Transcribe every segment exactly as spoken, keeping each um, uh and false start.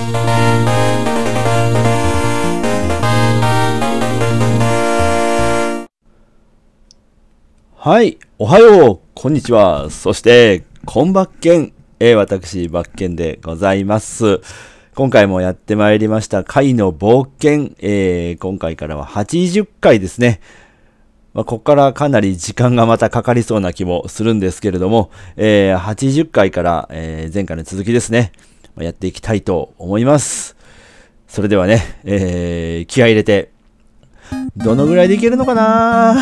はい、おはよう、こんにちは、そして、こんばっけん、えー、私、ばっけんでございます。今回もやってまいりました、貝の冒険、えー、今回からははちじゅっかいですね。まあ、ここからかなり時間がまたかかりそうな気もするんですけれども、えー、はちじゅっかいから、えー、前回の続きですね、やっていきたいと思います。それではね、えー、気合い入れて、どのぐらいでいけるのかな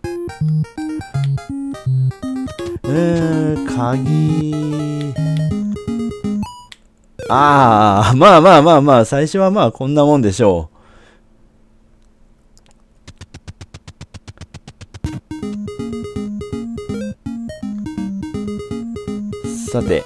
うーん、鍵。ああ、まあまあまあまあ、最初はまあこんなもんでしょう。さて、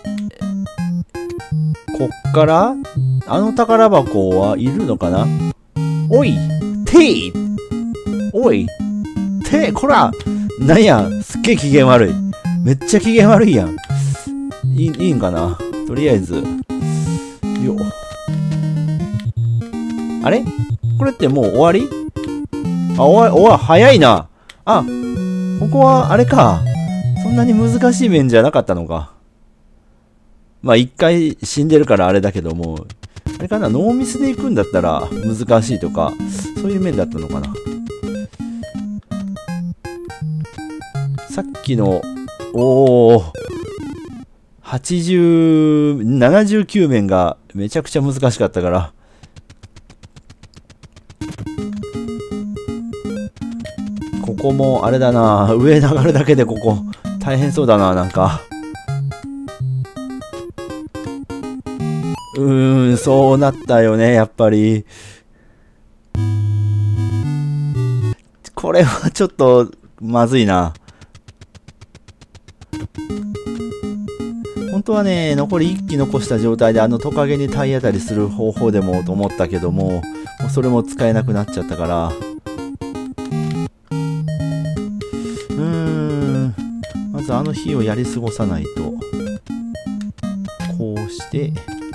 こっから、あの宝箱はいるのかな。おい、ていおい、ていこらなんや、すっげえ機嫌悪い。めっちゃ機嫌悪いやん。いい、いいんかなとりあえず。よ。あれこれってもう終わりあ、終わ、終わ、早いな。あ、ここはあれか。そんなに難しい面じゃなかったのか。まあ一回死んでるからあれだけども、あれかな、ノーミスで行くんだったら難しいとか、そういう面だったのかな。さっきの、おー、はちじゅう、ななじゅうきゅう面がめちゃくちゃ難しかったから。ここもあれだな、上上がるだけでここ大変そうだな、なんか。うーん、そうなったよね、やっぱり。これはちょっとまずいな。本当はね、残りいっき残した状態であのトカゲに体当たりする方法でもと思ったけども、もうそれも使えなくなっちゃったから。うーん、まずあの火をやり過ごさないと。こうして、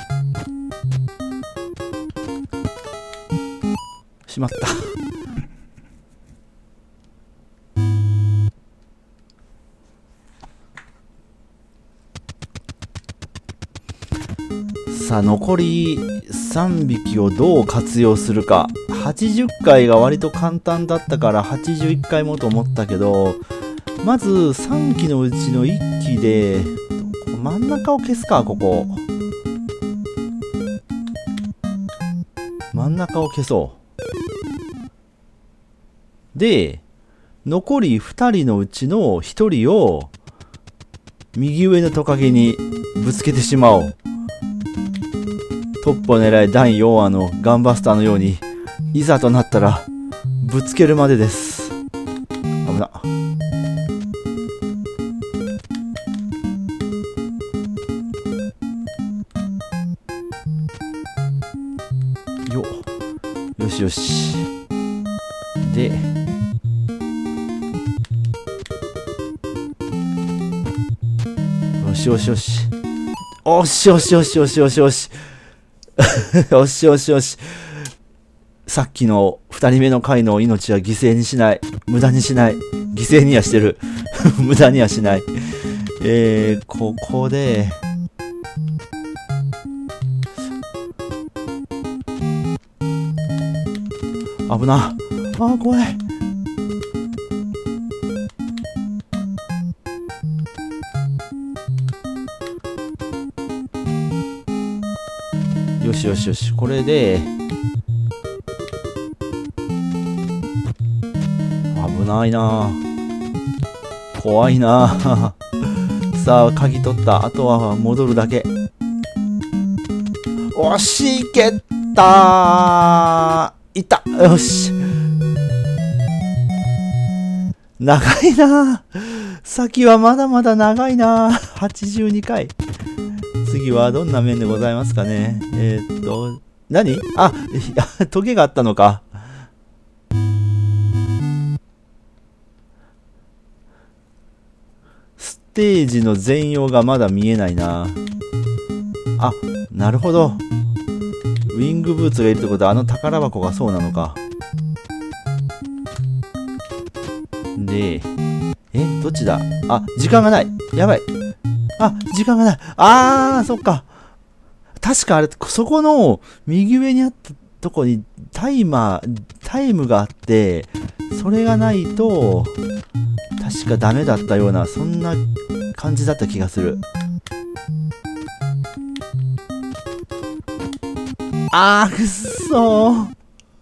しまった。さあ残りさんびきをどう活用するか。はちじゅっかいが割と簡単だったからはちじゅういっかいもと思ったけど、まずさんきのうちのいっきで真ん中を消すか。ここ真ん中を消そう。で残りふたりのうちのひとりを右上のトカゲにぶつけてしまおう。トップを狙いだいよんわのガンバスターのように、いざとなったらぶつけるまでです。危な。よよしよし。でよしよしよし。おしよしよしよしよしよし。よしよしよし。さっきのふたりめの回の命は犠牲にしない。無駄にしない。犠牲にはしてる。無駄にはしない。えー、ここで、危な。あー、怖い。よしよしよし、これで危ないな、怖いな。さあ鍵取った、あとは戻るだけ。おし、いけたー、いった、よし。長いな、先はまだまだ長いな。はちじゅうにかい。次はどんな面でございますかね。えー、っと、何？あ、トゲがあったのか。ステージの全容がまだ見えないな。あ、なるほど。 ウィングブーツがいるってことはあの宝箱がそうなのか。で、え、どっちだ？あ、時間がない。やばい。あ、時間がない。あー、そっか。確かあれ、そこの右上にあったとこにタイマー、タイムがあって、それがないと、確かダメだったような、そんな感じだった気がする。あー、くっそー。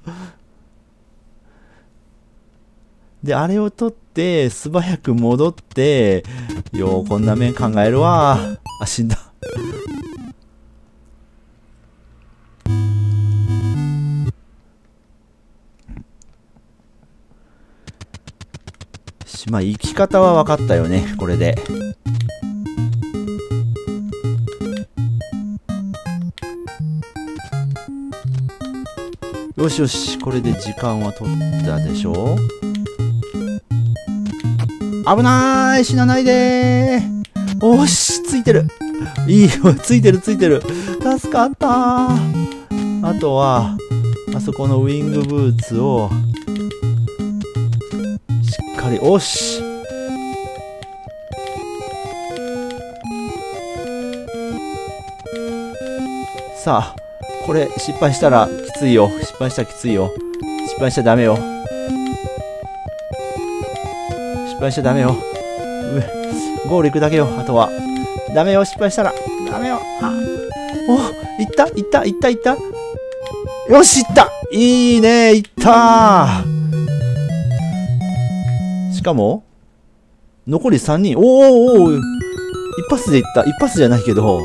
で、あれを取って、素早く戻って、よう、こんな面考えるわ。あ、死んだ。まあ、生き方は分かったよね、これで。よしよし、これで時間は取ったでしょ。危なーい、死なないでー。おーし、ついてる。いいよ、ついてるついてる。助かったー。あとは、あそこのウィングブーツを、しっかり、おし。さあ、これ失敗したらきついよ。失敗したらきついよ。失敗しちゃダメよ。失敗しちゃダメよ。ゴール行くだけよ。あとは。ダメよ、失敗したら。ダメよ。あ、お、いったいったいったいった。よし、いった。いいね、いったー。しかも、残りさんにん。おーおー、一発でいった。一発じゃないけど、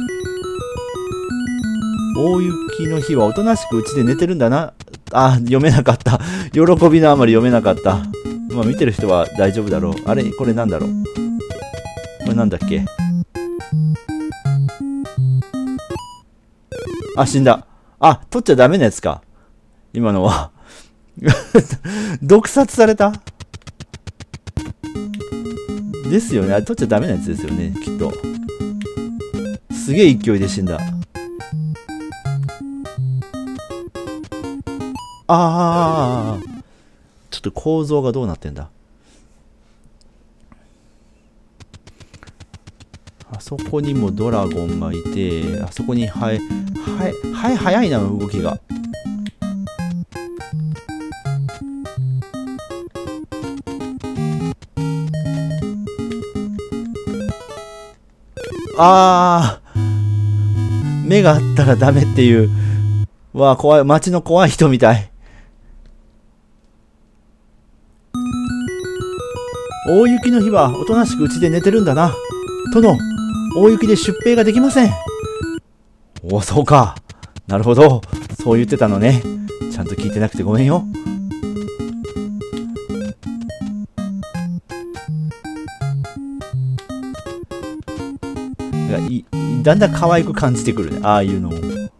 大雪の日はおとなしくうちで寝てるんだな。あ、読めなかった。喜びのあまり読めなかった。まあ見てる人は大丈夫だろう。あれこれなんだろう。これなんだっけ。あ、死んだ。あ、取っちゃダメなやつか。今のは。毒殺されたですよね。あれ取っちゃダメなやつですよね、きっと。すげえ勢いで死んだ。ああ、ちょっと構造がどうなってんだ。あそこにもドラゴンがいて、あそこにハエ、ハエ、ハエ早いな、動きが。ああ、目があったらダメっていう。わあ、怖い。街の怖い人みたい。大雪の日はおとなしくうちで寝てるんだな。殿、大雪で出兵ができません。おお、そうか。なるほど。そう言ってたのね。ちゃんと聞いてなくてごめんよ。いだんだん可愛く感じてくるね。ああいうのを。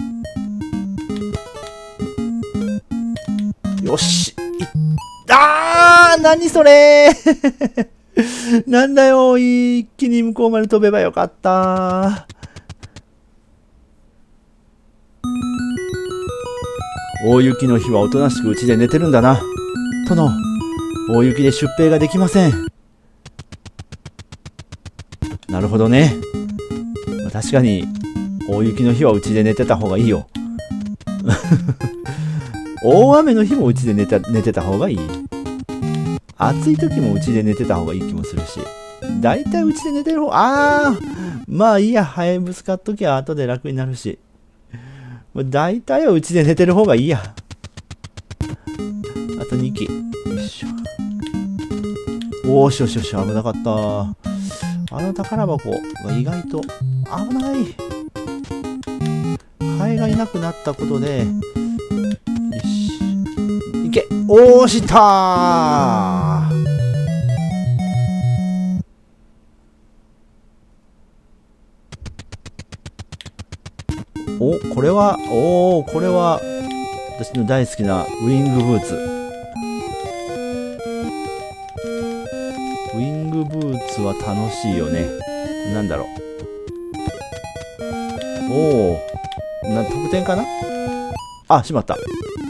よし。あー、何それーなんだよ、一気に向こうまで飛べばよかった。大雪の日はおとなしくうちで寝てるんだな。殿、大雪で出兵ができません。なるほどね。まあ、確かに、大雪の日はうちで寝てた方がいいよ。大雨の日もうちで寝た寝てた方がいい。暑い時もうちで寝てた方がいい気もするし。だいたいうちで寝てる方、あー、まあいいや、ハエぶつかっときゃ後で楽になるし。だいたいはうちで寝てる方がいいや。あとにき。よいしょ。おーしよしよし、危なかった。あの宝箱が意外と危ない。ハエがいなくなったことで、いけ、おーしたー。お、これは、おー、これは、私の大好きなウィングブーツ。ウィングブーツは楽しいよね。なんだろう。おー、な、得点かな？ あ、しまった。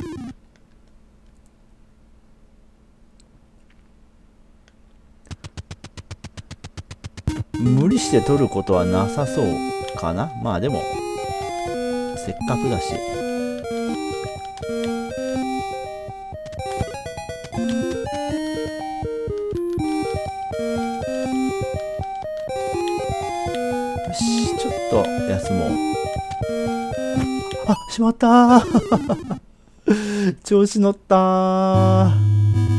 無理して取ることはなさそうかな。まあでもせっかくだし。よし、ちょっと休もう。あ、しまったー調子乗ったー。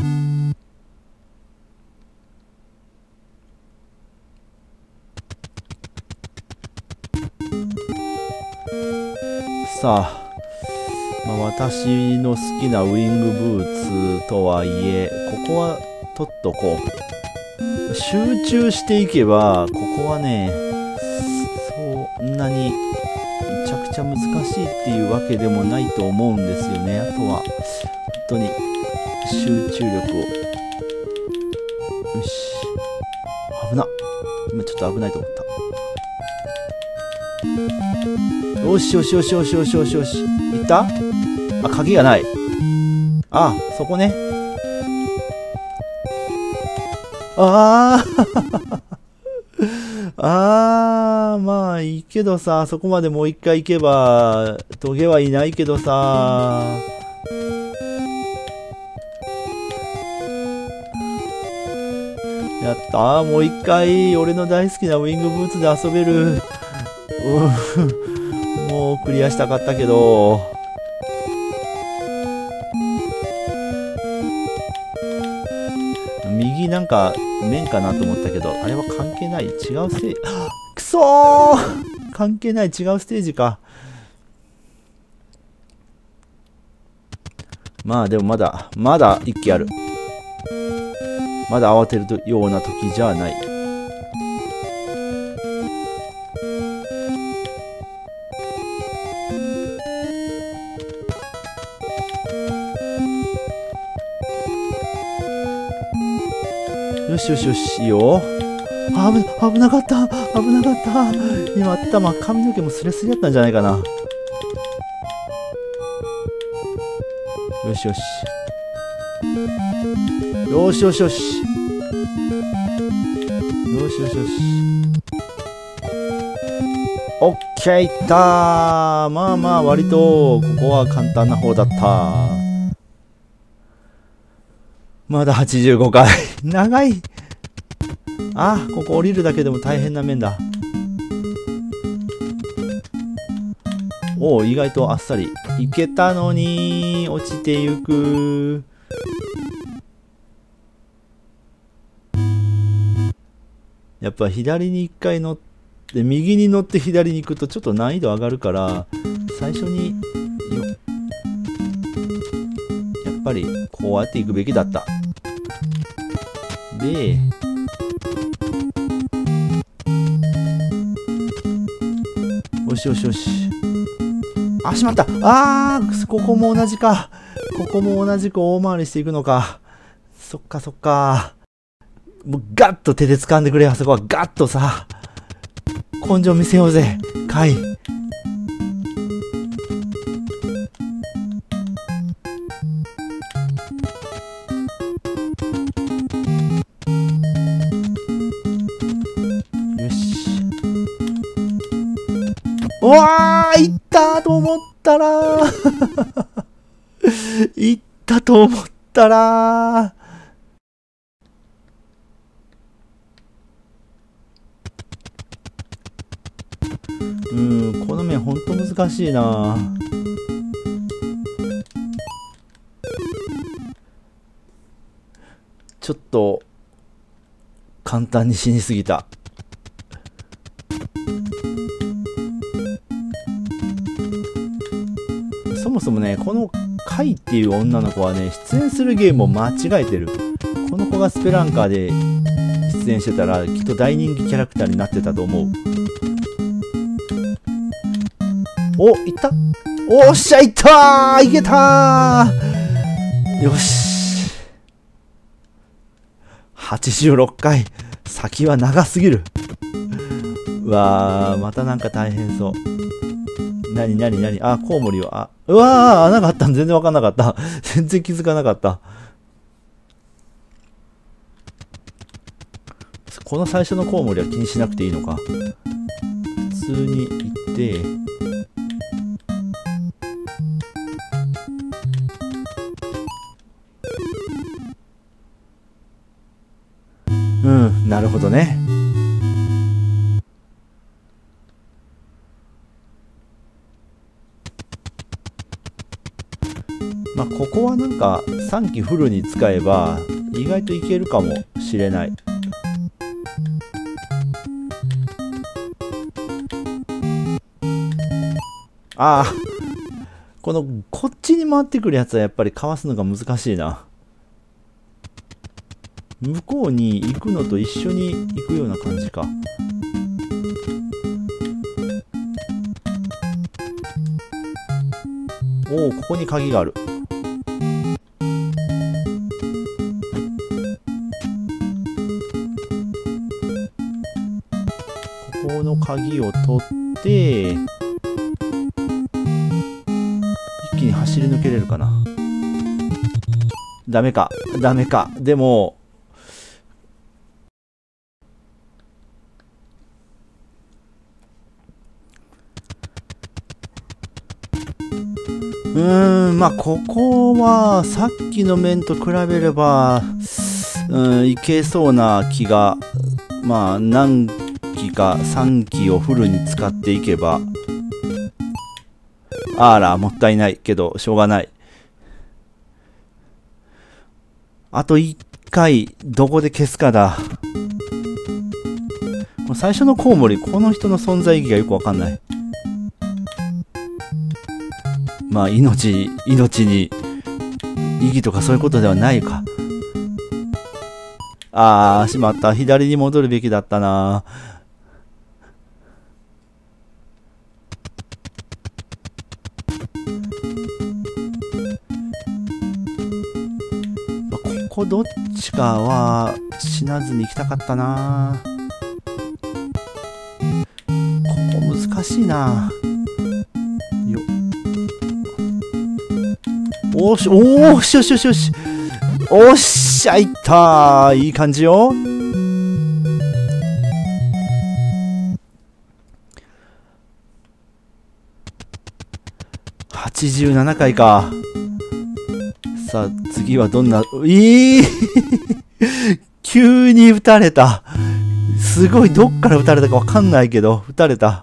さあ、まあ、私の好きなウィングブーツとはいえ、ここは取っとこう。集中していけば、ここはね、そんなにめちゃくちゃ難しいっていうわけでもないと思うんですよね。あとは、本当に集中力を。よし。危な。今ちょっと危ないと思った。よしよしよしよしよしよしよし。いった？あ、鍵がない。あ、そこね。ああああ、まあいいけどさ、そこまでもう一回行けば、トゲはいないけどさ。やったー、もう一回、俺の大好きなウィングブーツで遊べる。うん、もうクリアしたかったけど。右なんか面かなと思ったけど、あれは関係ない。違うステージ。くそー関係ない。違うステージか。まあでもまだ、まだ一気ある。まだ慌てるような時じゃない。よしよしよし、いいよ。あぶ、危なかった。危なかった。今、頭、髪の毛もスレスレやったんじゃないかな。よしよし。よしよしよし。よしよしよし。オッケー、いったー。まあまあ、割と、ここは簡単な方だった。まだはちじゅうごかい。長い。あ、ここ降りるだけでも大変な面だ。おお、意外とあっさり。いけたのに、落ちてゆく。やっぱ左に一回乗って、右に乗って左に行くとちょっと難易度上がるから、最初によ、やっぱりこうやって行くべきだった。で、よしよしよし。あ、しまった。あー、ここも同じか。ここも同じく大回りしていくのか。そっかそっか。もうガッと手で掴んでくれ。あそこはガッとさ。根性見せようぜ。カイ。うわー、行ったと思ったら行ったと思ったらうん、この面ほんと難しいな。ちょっと簡単に死にすぎた。そもそもね、このカイっていう女の子はね、出演するゲームを間違えてる。この子がスペランカーで出演してたら、きっと大人気キャラクターになってたと思う。お、いった？おっしゃ、いったー！いけたー！よし。はちじゅうろっかい。先は長すぎる。うわー、またなんか大変そう。 なになになに、あ、コウモリは、あ、うわー、穴があったん全然わかんなかった。全然気づかなかった。この最初のコウモリは気にしなくていいのか。普通に行って、うん、なるほどね。まあ、ここはなんかさんきフルに使えば意外といけるかもしれない。ああ、このこっちに回ってくるやつはやっぱりかわすのが難しいな。向こうに行くのと一緒に行くような感じか。おお、ここに鍵がある。ここの鍵を取って一気に走り抜けれるかな。ダメかダメか。でもうーん、まあここはさっきの面と比べれば、うん、いけそうな気が、まあ何機かさんきをフルに使っていけば、あらもったいないけどしょうがない。あといっかいどこで消すかだ。この最初のコウモリ、この人の存在意義がよくわかんない。まあ命、命に意義とかそういうことではないか。ああ、しまった。左に戻るべきだったな。ここどっちかは死なずに行きたかったな。ここ難しいな。おーし、おーしよしよしよし。おっしゃ、いったー。いい感じよ。はちじゅうななかいか。さあ、次はどんな、いい急に撃たれた。すごい、どっから撃たれたかわかんないけど、撃たれた。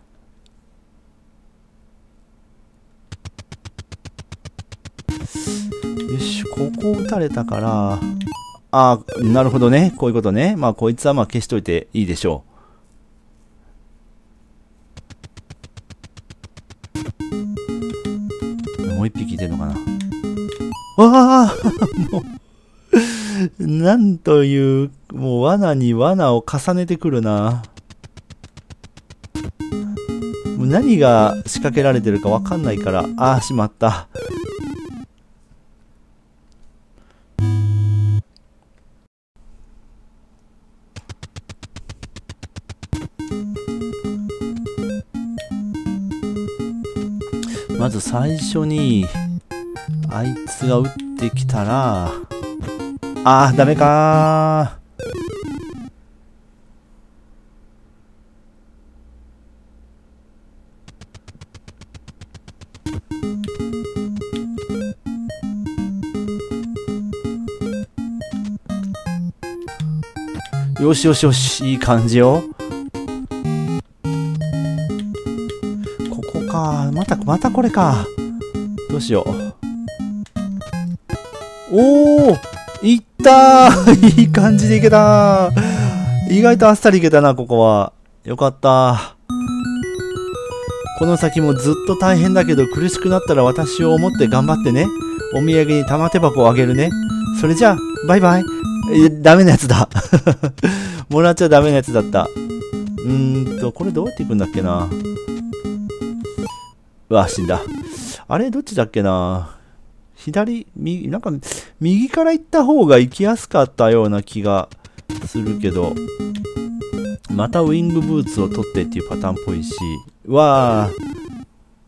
よし、ここ撃たれたから、ああ、なるほどね。こういうことね。まあ、こいつはまあ消しといていいでしょう。もう一匹いてんのかな。わあもう、なんという、もう罠に罠を重ねてくるな。もう何が仕掛けられてるかわかんないから、ああ、しまった。まず最初にあいつが撃ってきたら、あーダメかー。よしよしよし、いい感じよ。ここか、またまたこれか。どうしよう。おお、いったーいい感じでいけたー。意外とあっさりいけたな、ここは。よかった。この先もずっと大変だけど苦しくなったら私を思って頑張ってね。お土産に玉手箱をあげるね。それじゃあ、バイバイ。え、ダメなやつだ。もらっちゃダメなやつだった。うーんと、これどうやっていくんだっけな。うわ、死んだ。あれどっちだっけな。左、右、なんか、右から行った方が行きやすかったような気がするけど、またウィングブーツを取ってっていうパターンっぽいし、うわ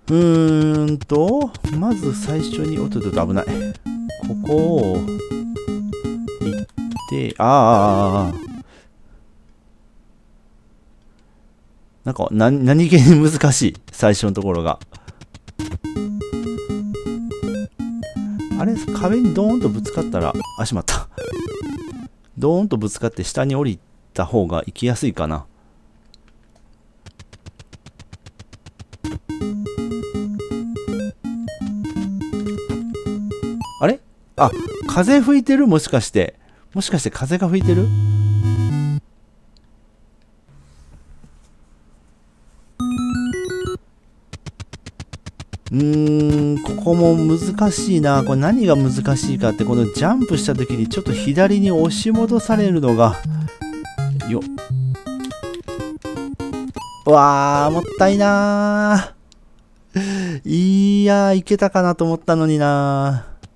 うーんと、まず最初に、おっとっとっと危ない。ここを、行って、ああ、ああ、なんか、な、何気に難しい。最初のところが。あれ、壁にドーンとぶつかったら、あ、しまった。ドーンとぶつかって下に降りた方が行きやすいかな。あれ？あ、風吹いてる？もしかして。もしかして風が吹いてる？うーん、ここも難しいな。これ何が難しいかって、このジャンプした時にちょっと左に押し戻されるのが、よっ。うわー、もったいなー。いやー、いけたかなと思ったのになー。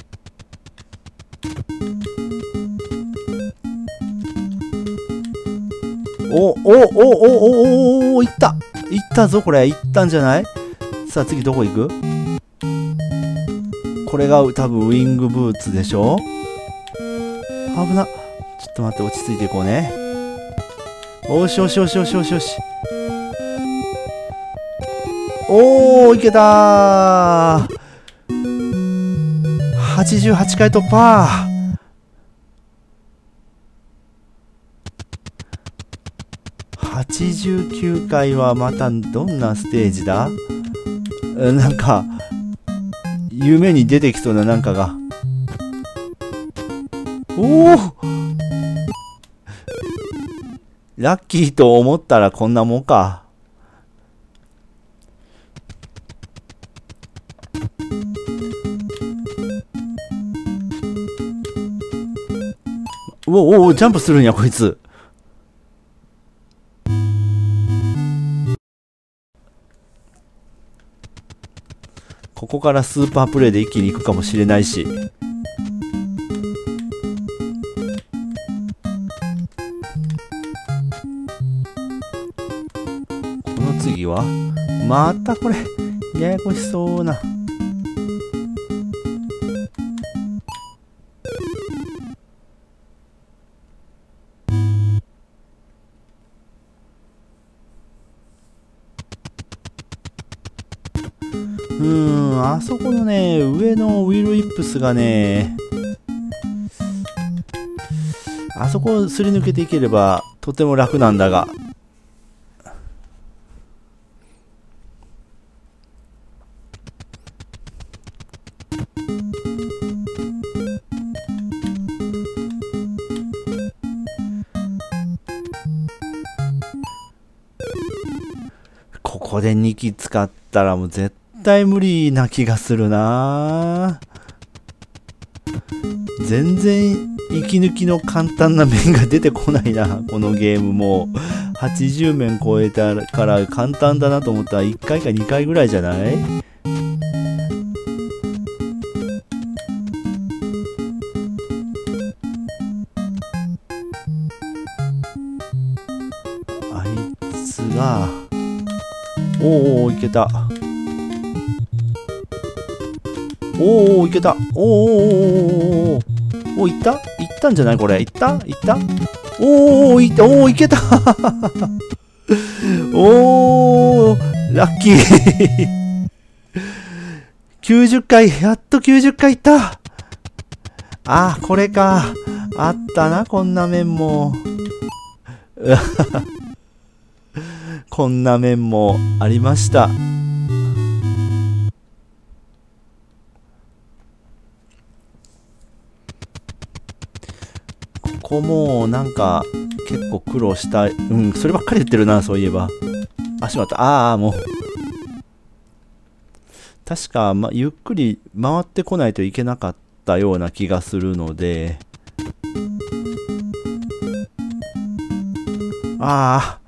お、お、お、お、お、お、お、いった。いったぞ、これ。いったんじゃない？さあ、次どこ行く？これが多分ウィングブーツでしょ？危な。ちょっと待って、落ち着いていこうね。おしおしおしおしおしおし。おー、いけたー。はちじゅうはちかい突破。はちじゅうきゅうかいはまたどんなステージだ？なんか夢に出てきそうななんかが。おお、ラッキーと思ったらこんなもんか。おおお、ジャンプするんやこいつ。ここからスーパープレイで一気に行くかもしれないし。この次はまたこれややこしそうな。うーん、あそこのね、上のウィル・イップスがね、あそこをすり抜けていければとても楽なんだが。ここでにき使ったらもう絶対無理な気がするな。全然息抜きの簡単な面が出てこないな。このゲームもはちじゅうめん超えたから簡単だなと思ったらいっかいかにかいぐらいじゃない？あいつが、おお、いけた。おお、いけた。おおおお、いった？いったんじゃない？これいった？いった？おお、いった。おお、いけた。おお、ラッキー。きゅうじゅっかい、やっときゅうじゅっかいいった。あ、これか。あったな、こんな面も。こんな面もありました。ここもなんか結構苦労した。うん、そればっかり言ってるな、そういえば。あ、しまった。ああ、もう。確か、ま、ゆっくり回ってこないといけなかったような気がするので。ああ。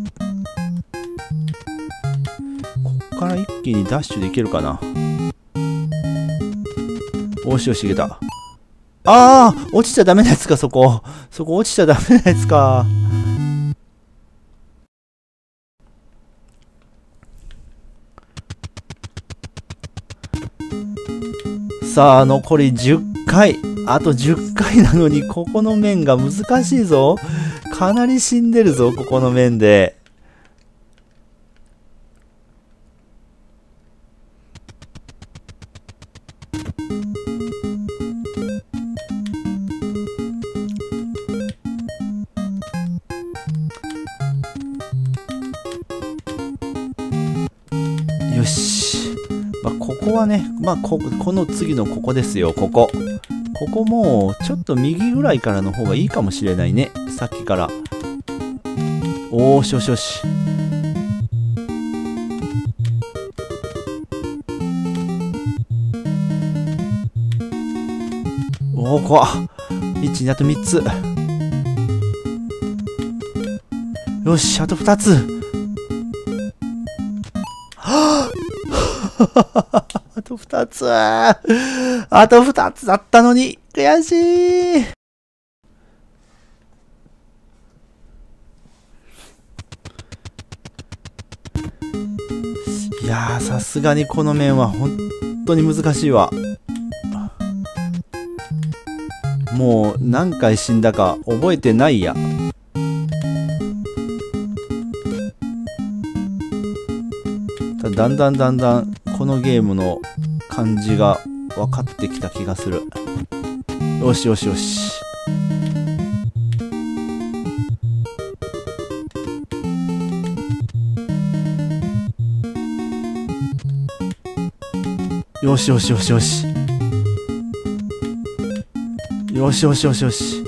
こっから一気にダッシュできるかな。 おしよし、いけた。ああ、落ちちゃダメなやつか、そこ。そこ落ちちゃダメなやつか。さあ、残りじゅっかい。あとじゅっかいなのに、ここの面が難しいぞ。かなり死んでるぞ、ここの面で。よし。まあ、ここはね、まあこ、この次のここですよ、ここ。ここも、ちょっと右ぐらいからの方がいいかもしれないね。さっきから。おーしよしよし。おー、怖っ。いち、に、あとみっつ。よし、あとふたつ。はぁあとふたつ。あとふたつだったのに。悔しい。いやー、さすがにこの面は本当に難しいわ。もう何回死んだか覚えてないや。だんだんだんだんこのゲームの感じが分かってきた気がする。よしよしよし。よしよしよしよし。よしよしよしよし。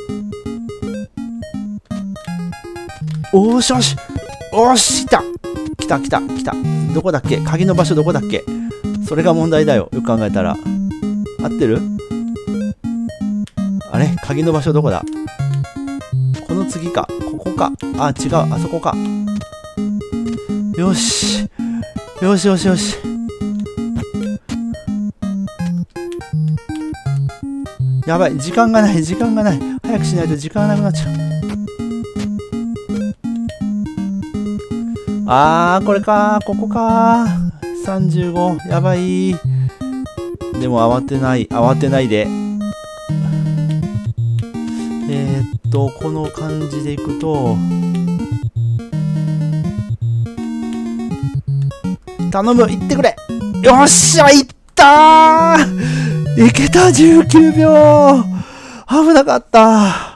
おーしよし。おーし、来た来た来た来た。どこだっけ、鍵の場所どこだっけ。それが問題だよ、よく考えたら。合ってる？あれ、鍵の場所どこだ。この次か、ここか。あ、違う、あそこか。よしよしよしよし。やばい、時間がない時間がない。早くしないと時間がなくなっちゃう。あー、これかー、ここかー。さんじゅうご、やばい。でも慌てない、慌てないで。えー、っと、この感じでいくと、頼む、いってくれ。よっしゃ、いったー。いけた、じゅうきゅうびょう。危なかった。